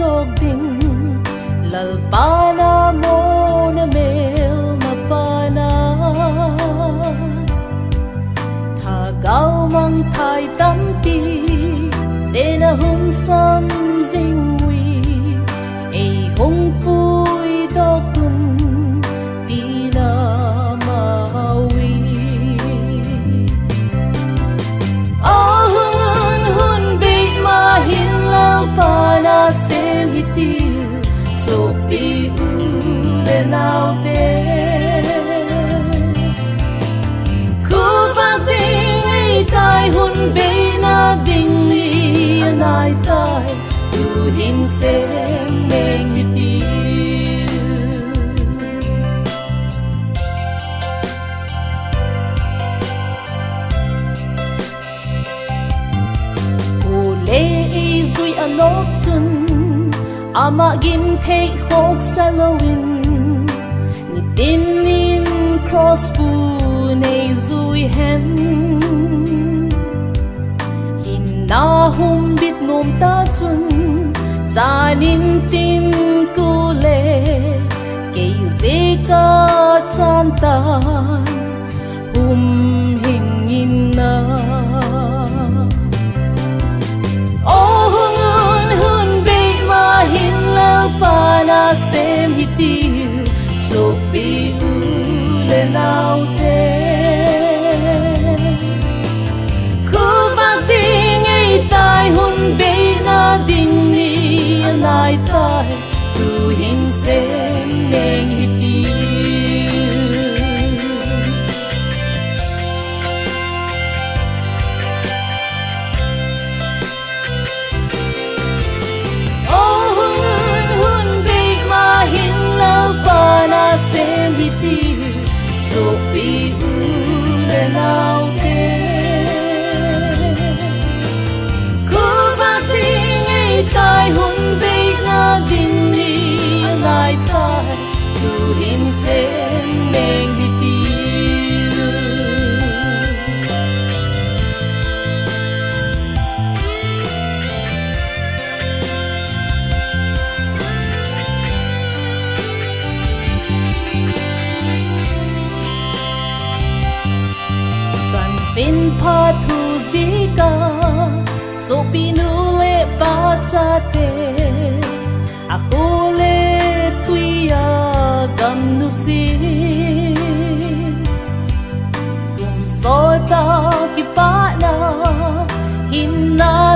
sok ding lalpana mo na mel mapana thagaw mang thai tampi tena hun sam jing wi ei hong pui do kun tina mawi ahun hun be ma hin lalpana sem hiti so pi le nau de ku ba ding ei tai hun be na ding li nai tai tu hin sem meng hiti o le zui anok chun ama gin thei khok salowin ni tin nin cross bu nei zui hen hin na hum bit nom ta chun zanin tin ku le ke zeka chan ta hum hing in na hin lalpana sem hiti so pi le nau te ku ba ding ei tai hun be na ding ni nai tai tu hin sem meng hiti lalpana sem hiti so pi le nau te ku ba ding ei tai hun be na ding ni nai tai tu hin sem meng hiti Sin pa thu zika so pinu le pa cha te aku le tuya gam nu si kum so ta ki pa na hin na